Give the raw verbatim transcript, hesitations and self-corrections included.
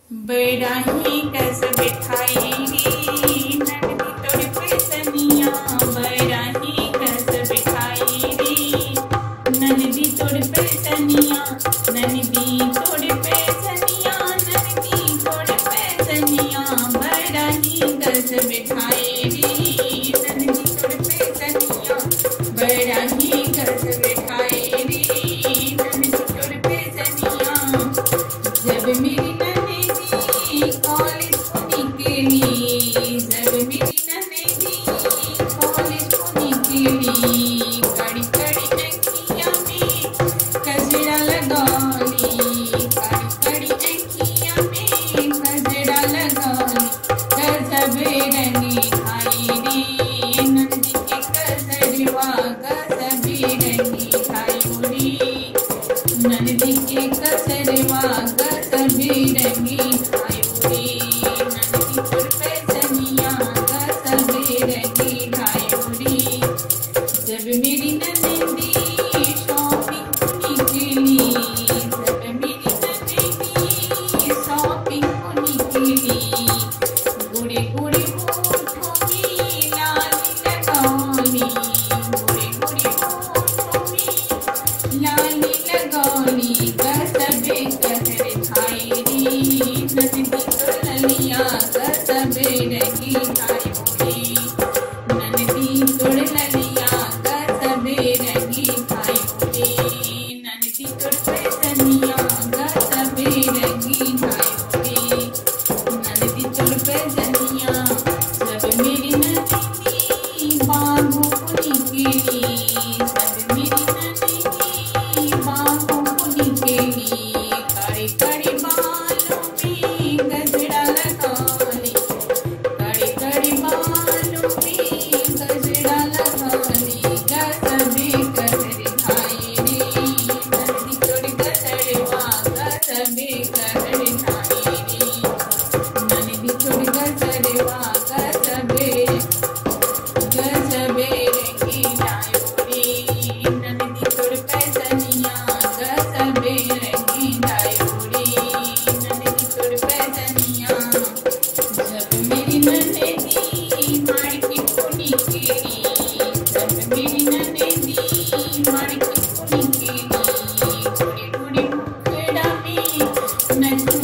बड़ा ही कस बिठाई री नंदी तोड़ पे सनिया। बड़ा ही कस बिठाई री नंदी तोड़ पे सनिया। नंदी तोड़ पे सनिया। नंदी तोड़ पे सनिया। बड़ा ही कस बिठाई री नंदी तोड़ पे सनिया। बड़ा ही कस बिठाई री नंदी तोड़ पे सनिया। जब मेरी कॉलेज को निकली जब मेरी नन्ही कॉलेज को निकली कड़ी कड़ी अंकिया में कजरा लगाली। कड़ी कड़ी अंकिया में कजरा लगाली। गजब रंगी खाई री नंदी के कसरवा। गजब रंगी खाई री नंदी के कसरवा। गजब रंगी जब मेरी नन्ही शॉपिंग को निकली। जब मेरी नन्ही शॉपिंग को निकली गोरे गोरे होठों में लाली लगाली। गोरे गोरे होठों में लाली लगाली। गजब कहर खाई री नन्ही तो ललिया। गजब रंगी खाई री नन्ही तो ललिया। रंगी खाई री नंदी तोड़ पे सनिया। गजब रंगी खाई री नंदी तोड़ पे सनिया। जब मेरी नन्ही बाहों को निकली। जब मेरी नन्ही बाहों को निकली कड़ी कड़ी बालों में गजरा लगाली। कड़ी कड़ी बालों में गजरा लगाली। Next